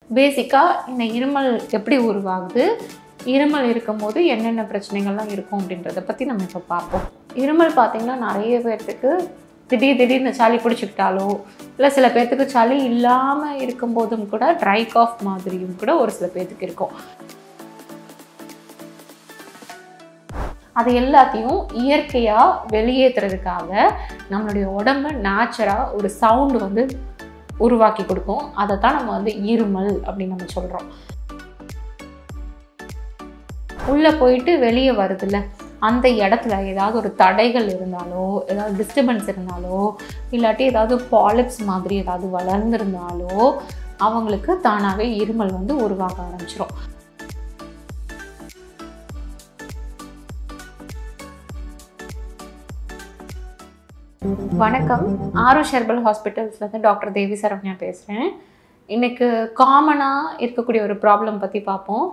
பேசிக்கா இந்த இருமல் எப்படி உருவாகுது, இருமல் இருக்கும்போது என்னென்ன பிரச்சனைகள்லாம் இருக்கும் அப்படின்றத பற்றி நம்ம இப்போ பார்ப்போம். இருமல் பார்த்திங்கன்னா நிறைய பேர்த்துக்கு திடீர்னு சளி பிடிச்சிக்கிட்டாலோ, இல்லை சில பேர்த்துக்கு சளி இல்லாமல் இருக்கும்போதும் கூட ட்ரை காஃப் மாதிரியும் கூட ஒரு சில பேர்த்துக்கு இருக்கும். அது எல்லாத்தையும் இயற்கையாக வெளியேற்றுறதுக்காக நம்மளுடைய உடம்பு நேச்சராக ஒரு சவுண்டு வந்து உருவாக்கி கொடுக்கும். அதை தான் நம்ம வந்து இருமல் அப்படின்னு நம்ம சொல்கிறோம். உள்ளே போயிட்டு வெளியே வருதுல்ல, அந்த இடத்துல ஏதாவது ஒரு தடைகள் இருந்தாலோ, ஏதாவது டிஸ்டர்பன்ஸ் இருந்தாலோ, இல்லாட்டி ஏதாவது பாலிப்ஸ் மாதிரி ஏதாவது வளர்ந்துருந்தாலோ அவங்களுக்கு தானாகவே இருமல் வந்து உருவாக ஆரம்பிச்சிடும். வணக்கம், ஆருஷ் ஹெர்பல் ஹாஸ்பிட்டல்ஸ்லேருந்து டாக்டர் தேவி சரவண்யா பேசுகிறேன். இன்றைக்கு காமனாக இருக்கக்கூடிய ஒரு ப்ராப்ளம் பற்றி பார்ப்போம்.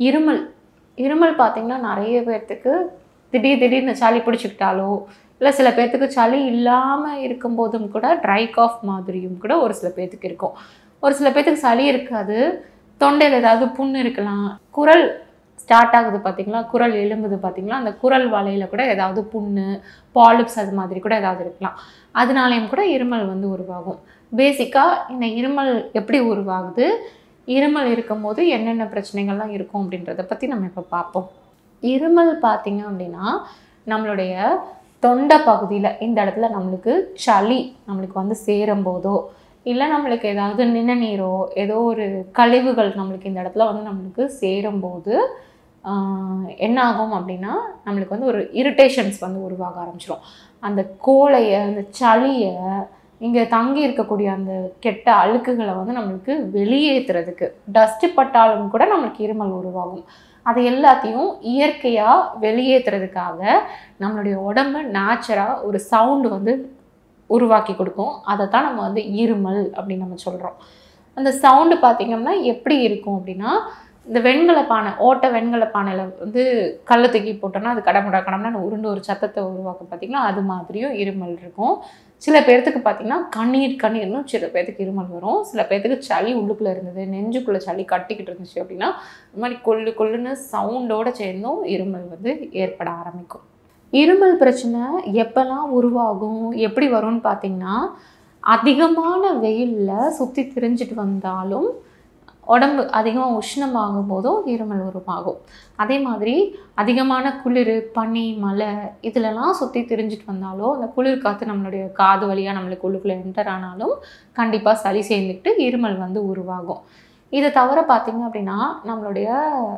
இருமல் பார்த்திங்கன்னா நிறைய பேர்த்துக்கு திடீர்னு சளி பிடிச்சிக்கிட்டாலோ, இல்லை சில பேர்த்துக்கு சளி இல்லாமல் இருக்கும்போதும் கூட ட்ரை காஃப் மாதிரியும் கூட ஒரு சில பேர்த்துக்கு இருக்கும். ஒரு சில பேர்த்துக்கு சளி இருக்காது, தொண்டையில் ஏதாவது புண்ணு இருக்கலாம், குரல் ஸ்டார்ட் ஆகுது பார்த்திங்களா, குரல் எழும்புது பார்த்திங்களா, அந்த குரல் வலையில் கூட ஏதாவது புண்ணு, பாலிப்ஸ் அது மாதிரி கூட ஏதாவது இருக்கலாம். அதனாலேயும் கூட இருமல் வந்து உருவாகும். பேசிக்காக இந்த இருமல் எப்படி உருவாகுது, இருமல் இருக்கும்போது என்னென்ன பிரச்சனைகள்லாம் இருக்கும் அப்படின்றத பற்றி நம்ம இப்போ பார்ப்போம். இருமல் பார்த்திங்க அப்படின்னா நம்மளுடைய தொண்டை பகுதியில் இந்த இடத்துல நம்மளுக்கு சளி நம்மளுக்கு வந்து சேரும்போதோ, இல்லை நம்மளுக்கு ஏதாவது நிணநீரோ ஏதோ ஒரு கழிவுகள் நம்மளுக்கு இந்த இடத்துல வந்து நம்மளுக்கு சேரும்போது என்ன ஆகும் அப்படின்னா நம்மளுக்கு வந்து ஒரு இரிட்டேஷன்ஸ் வந்து உருவாக ஆரம்பிச்சிடும். அந்த கோழையை, அந்த சளியை, இங்கே தங்கி இருக்கக்கூடிய அந்த கெட்ட அழுக்குகளை வந்து நம்மளுக்கு வெளியேற்றுறதுக்கு, டஸ்ட்டு பட்டாலும் கூட நம்மளுக்கு இருமல் உருவாகும். அது எல்லாத்தையும் இயற்கையாக வெளியேற்றுறதுக்காக நம்மளுடைய உடம்பு நேச்சராக ஒரு சவுண்டு வந்து உருவாக்கி கொடுக்கும். அதை தான் நம்ம வந்து இருமல் அப்படின்னு நம்ம சொல்கிறோம். அந்த சவுண்டு பார்த்திங்கன்னா எப்படி இருக்கும் அப்படின்னா, இந்த வெண்கல பானை, ஓட்டை வெண்கல பானையில் வந்து கல்லை தூக்கி போட்டோன்னா அது கடமுடா உருண்டு ஒரு சத்தத்தை உருவாக்கும் பார்த்திங்கன்னா, அது மாதிரியும் இருமல் இருக்கும். சில பேர்த்துக்கு பார்த்திங்கன்னா கண்ணீர்னு சில பேர்த்துக்கு இருமல் வரும். சில பேர்த்துக்கு சளி உள்ளுக்குள்ளே இருந்தது, நெஞ்சுக்குள்ளே சளி கட்டிக்கிட்டு இருந்துச்சு அப்படின்னா இந்த மாதிரி கொல்லுன்னு சவுண்டோடு சேர்ந்தும் இருமல் வந்து ஏற்பட ஆரம்பிக்கும். இருமல் பிரச்சனை எப்போல்லாம் உருவாகும், எப்படி வரும்னு பார்த்திங்கன்னா, அதிகமான வெயிலில் சுற்றி திரிஞ்சிட்டு வந்தாலும் உடம்பு அதிகமாக உஷ்ணமாகும் போதும் இருமல் உருவாகும். அதே மாதிரி அதிகமான குளிர், பனி, மழை இதிலெல்லாம் சுற்றி திரிஞ்சிட்டு வந்தாலும், அந்த குளிர் காற்று நம்மளுடைய காது வழியாக நம்மளுக்கு உள்ளுக்குள்ளே என்டர் ஆனாலும் கண்டிப்பாக சளி சேர்ந்துக்கிட்டு இருமல் வந்து உருவாகும். இதை தவிர பார்த்திங்க அப்படின்னா நம்மளுடைய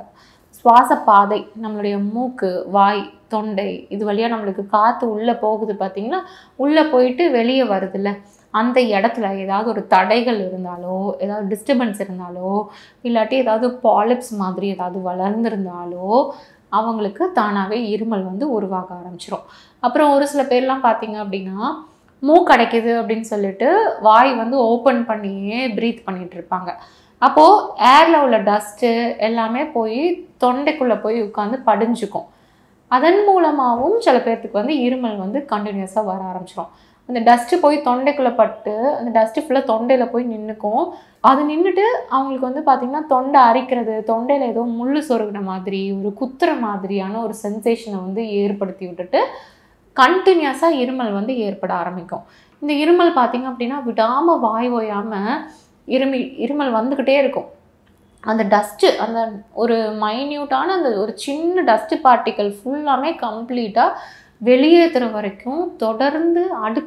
சுவாச பாதை, நம்மளுடைய மூக்கு, வாய், தொண்டை இது வழியாக நம்மளுக்கு காற்று உள்ளே போகுது பார்த்திங்கன்னா, உள்ளே போயிட்டு வெளியே வருதுல்ல, அந்த இடத்துல ஏதாவது ஒரு தடைகள் இருந்தாலோ, ஏதாவது டிஸ்டர்பன்ஸ் இருந்தாலோ, இல்லாட்டி ஏதாவது பாலிப்ஸ் மாதிரி ஏதாவது வளர்ந்துருந்தாலோ அவங்களுக்கு தானாகவே இருமல் வந்து உருவாக ஆரம்பிச்சிடும். அப்புறம் ஒரு சில பேர்லாம் பார்த்திங்க அப்படின்னா மூக்கடைக்குது அப்படின்னு சொல்லிட்டு வாய் வந்து ஓப்பன் பண்ணியே ப்ரீத் பண்ணிகிட்டு இருப்பாங்க. அப்போது ஏரில் உள்ள டஸ்ட்டு எல்லாமே போய் தொண்டைக்குள்ளே போய் உட்காந்து படிஞ்சுக்கும். அதன் மூலமாகவும் சில பேர்த்துக்கு வந்து இருமல் வந்து கண்டினியூஸாக வர ஆரம்பிச்சிடும். அந்த டஸ்ட்டு போய் தொண்டைக்குள்ளே பட்டு அந்த டஸ்ட்டு ஃபுல்லாக தொண்டையில் போய் நின்றுக்கும். அது நின்றுட்டு அவங்களுக்கு வந்து பார்த்திங்கன்னா தொண்டை அரிக்கிறது, தொண்டையில் ஏதோ முள் சொருகின மாதிரி ஒரு குத்துற மாதிரியான ஒரு சென்சேஷனை வந்து ஏற்படுத்தி விட்டுட்டு கண்டினியூஸாக இருமல் வந்து ஏற்பட ஆரம்பிக்கும். இந்த இருமல் பார்த்திங்க அப்படின்னா விடாமல் வாய் ஓயாமல் இருமல் வந்துக்கிட்டே இருக்கும். அந்த டஸ்ட்டு, அந்த ஒரு மைன்யூட்டான அந்த ஒரு சின்ன டஸ்ட்டு பார்ட்டிக்கல் ஃபுல்லாமே கம்ப்ளீட்டாக வெளியேற்றுற வரைக்கும் தொடர்ந்து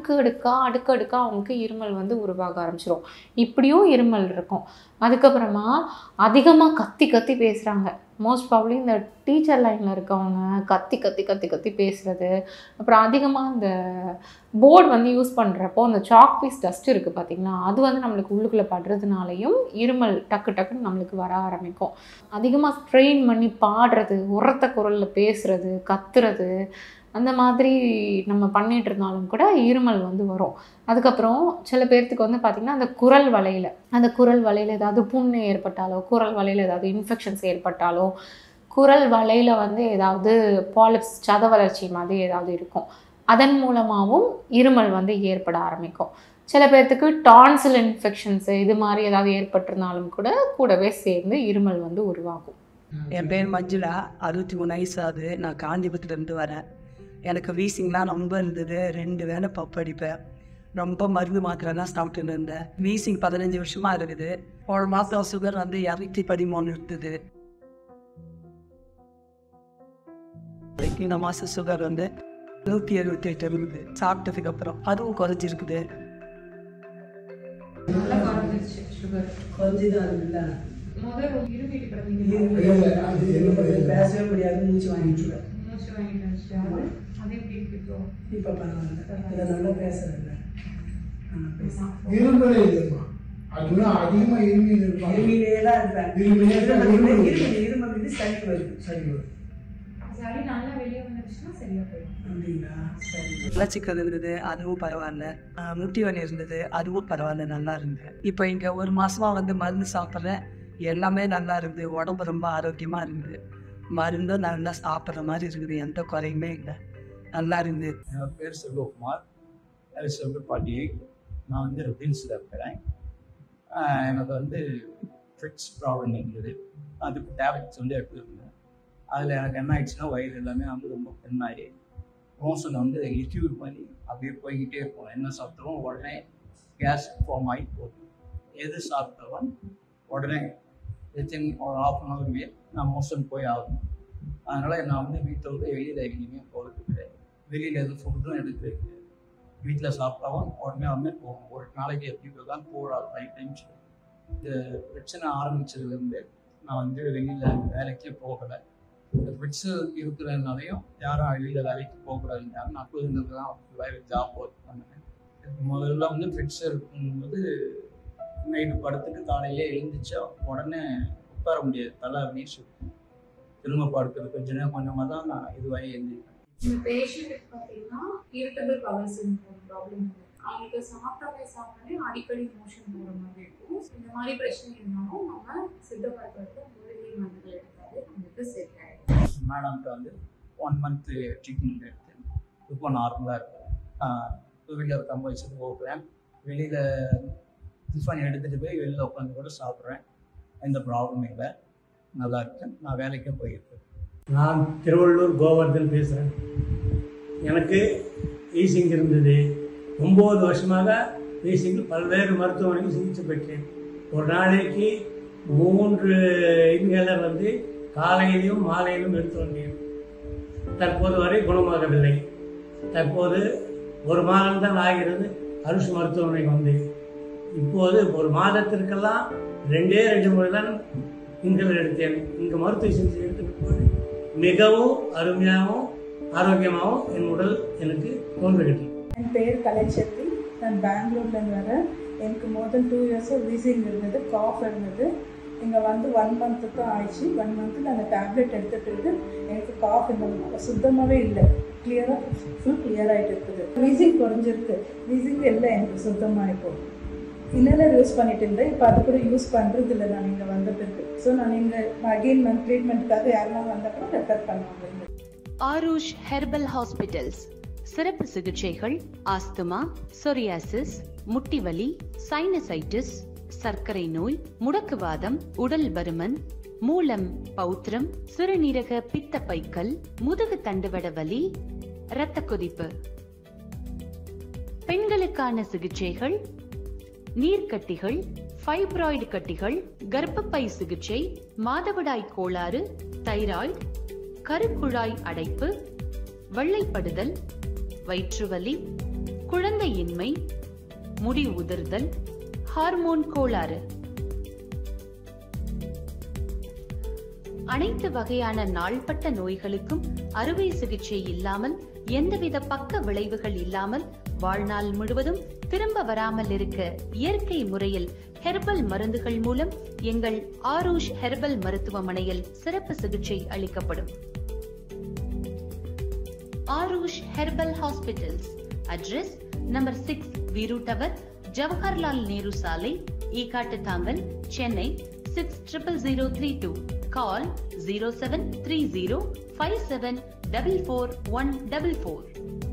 அடுக்கு அவங்களுக்கு இருமல் வந்து உருவாக ஆரம்பிச்சிடும். இப்படியும் இருமல் இருக்கும். அதுக்கப்புறமா அதிகமாக கத்தி பேசுகிறாங்க. மோஸ்ட் ப்ராப்ளி இந்த டீச்சர் லைனில் இருக்கவங்க கத்தி பேசுகிறது. அப்புறம் அதிகமாக இந்த போர்டு வந்து யூஸ் பண்ணுறப்போ அந்த சாக் பீஸ் டஸ்ட் இருக்குது பார்த்திங்களா, அது வந்து நம்மளுக்கு உள்ளுக்குள்ளே படுறதுனாலையும் இருமல் டக்குன்னு நம்மளுக்கு வர ஆரம்பிக்கும். அதிகமாக ஸ்ட்ரெயின் பண்ணி பாடுறது, உரத்த குரலில் பேசுகிறது, கத்துறது, அந்த மாதிரி நம்ம பண்ணிகிட்டு இருந்தாலும் கூட இருமல் வந்து வரும். அதுக்கப்புறம் சில பேர்த்துக்கு வந்து பார்த்திங்கன்னா அந்த குரல் வலையில் ஏதாவது புண்ணு ஏற்பட்டாலோ, குரல் வலையில் ஏதாவது இன்ஃபெக்ஷன்ஸ் ஏற்பட்டாலோ, குரல் வலையில் வந்து ஏதாவது பாலிப்ஸ், சத வளர்ச்சி மாதிரி ஏதாவது இருக்கும். அதன் மூலமாகவும் இருமல் வந்து ஏற்பட ஆரம்பிக்கும். சில பேர்த்துக்கு டான்சில் இன்ஃபெக்ஷன்ஸு இது மாதிரி ஏதாவது ஏற்பட்டிருந்தாலும் கூடவே சேர்ந்து இருமல் வந்து உருவாகும். என் பேர் மஞ்சுளா, 63 வயசு ஆகுது. நான் காஞ்சிபுரத்துலேருந்து வரேன். எனக்கு வீசிங்லாம் ரொம்ப இருந்தது. 2 வேளை பப்பு அடிப்பேன். ரொம்ப மருந்து மாத்திரை தான் சாப்பிட்டுன்னு இருந்தேன். வீசிங் 15 வருஷமாக இருக்குது. ஒரு மாதம் சுகர் வந்து 213 இருந்தது. இந்த மாதம் சுகர் வந்து 178 இருக்குது. சாப்பிட்டதுக்கு அப்புறம் அதுவும் குறைஞ்சிருக்குது. குறைஞ்சிதான் இருக்குல்ல. பேசவே முடியாது, மூச்சு வாங்கிட்டு இப்போ பரவாயில்ல, நல்லா பேசுறேன். வளர்ச்சிக்கிறது இருந்தது, அதுவும் பரவாயில்ல. முட்டி வலி இருந்தது, அதுவும் பரவாயில்ல, நல்லா இருந்தது. இப்போ இங்கே 1 மாசமா வந்து மருந்து சாப்பிட்றேன். எல்லாமே நல்லா இருக்குது. உடம்பு ரொம்ப ஆரோக்கியமா இருக்குது. மருந்தும் நல்லா சாப்பிட்ற மாதிரி இருக்குது. எந்த குறையுமே இல்லை, நல்லா இருந்து. என் பேர் செல்வகுமார், செல்வப்பாட்டி. நான் வந்து ரில்ஸில் இருக்கிறேன். எனக்கு வந்து ஃபிட்ஸ் ப்ராப்ளம் இருந்தது. அதுக்கு டேப்லெட்ஸ் வந்து எடுத்துருந்தேன். அதில் எனக்கு என்ன ஆயிடுச்சுன்னா, வயிறு எல்லாமே வந்து ரொம்ப பெண்ணாகி மோஷன் வந்து லிக்யூட் பண்ணி அப்படியே போய்கிட்டே இருக்கும். என்ன சாப்பிட்டாலும் உடனே கேஸ் ஃபார்ம் ஆகி போகும். எது சாப்பிட்டாலும் உடனே வித்தின் ஒரு 1/2 hour நான் மோஷன் போய் ஆகணும். அதனால் நான் வந்து வீட்டை விட்டு வெளியில் எங்கேயுமே போகிறது கிடையாது. வெளியில் எதுவும் ஃபுட்டும் எடுக்கிறது கிடையாது. வீட்டில் சாப்பிட்டாலும் உடனே வந்து போகும். ஒரு நாளைக்கு எப்படி தான் போடாது 5 times. இந்த பிரச்சனை ஆரம்பிச்சதுலேருந்து நான் வந்து வெளியில் வேலைக்கே போகலை. இந்த ஃபிட்ஸு இருக்கிறதுனாலையும் யாரும் வெளியில் வேலைக்கு போகக்கூடாதுன்றாங்க. நான் புதுங்கிறது தான் வேலை ஜாப் ஒர்க் பண்ணேன். முதல்ல வந்து ஃபிட்ஸ் இருக்கும்போது நைட்டு படுத்துட்டு காலையிலே எழுந்திரிச்சா உடனே உட்கார முடியாது, தலை அப்படியே சுற்றும். திரும்ப படுக்கிறது கொஞ்ச நேரம் கொஞ்சமாக தான் நான் இதுவாகி எழுந்திருக்கேன். இந்த பேஷண்ட்டுக்கு பார்த்தீங்கன்னா இரிட்டபிள் பவல் சிண்ட்ரோம் ப்ராப்ளம் இருக்குது. அவங்களுக்கு சாப்பிட்டாலே அடிக்கடி மோஷன் போகிற மாதிரி இருக்கும். இந்த மாதிரி பிரச்சனை இருந்தாலும் நம்ம சித்த மருத்துவத்தில் மூலிகை மருந்துகள் எடுத்தாலே அவங்களுக்கு சரியாயிடும். மேடம்கிட்ட வந்து 1 month ட்ரீட்மெண்ட் எடுத்து இப்போ நார்மலாக இருக்கும். 2 wheeler கம்ப வச்சுட்டு போகிறேன். வெளியில் டிஃபன் எடுத்துகிட்டு போய் வெளியில் உட்காந்து கூட சாப்பிட்றேன். எந்த ப்ராப்ளமும் இல்லை, நல்லா இருக்கேன். நான் வேலைக்கும் போயிருக்கேன். நான் திருவள்ளூர் கோவர்தன் பேசுகிறேன். எனக்கு வீசிங் இருந்தது. 9 வருஷமாக வீசிங் பல்வேறு மருத்துவமனைக்கு சிகிச்சை பெற்றேன். ஒரு நாளைக்கு 3 இன்ஹேலர் வந்து காலையிலும் மாலையிலும் எடுத்து வந்தேன். தற்போது வரை குணமாகவில்லை. தற்போது 1 மாதம்தான் ஆகிறது அரசு மருத்துவமனைக்கு வந்தேன். இப்போது 1 மாதத்திற்கெல்லாம் 2 முறை தான் இன்ஹேலர் எடுத்தேன். இங்கே மருத்துவ சிகிச்சை எடுத்துட்டு மிகவும் அருமையாகவும் ஆரோக்கியமாகவும் என் உடல் எனக்கு தோன்றுகிறது. என் பேர் கலைச்செல்வி. நான் பெங்களூர்லேருந்து வரேன். எனக்கு more than 2 years வீசிங் இருந்தது, காஃப் இருந்தது. இங்கே வந்து 1 month தான் ஆயிடுச்சு. 1 month அந்த டேப்லெட் எடுத்துகிட்டு எனக்கு காஃப் இந்த சுத்தமாகவே இல்லை. கிளியராக ஃபுல் கிளியர் ஆகிட்டு இருக்குது. வீசிங் குறைஞ்சிருக்கு. வீசிங் இல்லை எனக்கு சுத்தமாக. இப்போ இன்னெல்லாம் யூஸ் பண்ணிட்டு இருந்தேன். இப்போ அது கூட யூஸ் பண்ணுறது இல்லை நான் இங்கே வந்ததுக்கு. ஸோ நான் இங்கே அகெயின் ட்ரீட்மெண்ட்டுக்காக யாரெல்லாம் வந்தப்போ ரெஃபர் பண்ணுவாங்க. ஆரூஷ் ஹெர்பல் ஹாஸ்பிட்டல்ஸ் சிறப்பு சிகிச்சைகள், ஆஸ்துமா, சொரியாசிஸ், முட்டிவலி, சைனசைட்டிஸ், சர்க்கரை நோய், முடக்குவாதம், உடல் பருமன், மூலம், பௌத்திரம், சிறுநீரக பித்த பைக்கல், முதுகு தண்டுவட வலி, இரத்த கொதிப்பு. பெண்களுக்கான சிகிச்சைகள், நீர்க்கட்டிகள், ஃபைப்ராய்டு கட்டிகள், கர்ப்பப்பை சிகிச்சை, மாதவிடாய் கோளாறு, தைராய்டு, கருக்குழாய் அடைப்பு, வெள்ளைப்படுதல், வயிற்றுவலி, குழந்தையின்மை, முடி உதிர்தல், ஹார்மோன் கோளாறு. அனைத்து வகையான நாள்பட்ட நோய்களுக்கும் அறுவை சிகிச்சை இல்லாமல், எந்தவித பக்க விளைவுகள் இல்லாமல், வாழ்நாள் முழுவதும் திரும்ப வராமல் இருக்க இயற்கை முறையில் ஹெர்பல் மருந்துகள் மூலம் எங்கள் ஆரூஷ் ஹெர்பல் மருத்துவமனையில் சிறப்பு சிகிச்சை அளிக்கப்படும். Aarush herbal hospitals. Address number 6 Veeru tower, Jawaharlal Nehru சாலை, ஈகாட்டுத்தாங்கல், சென்னை 600032. Call 0730 5744 144.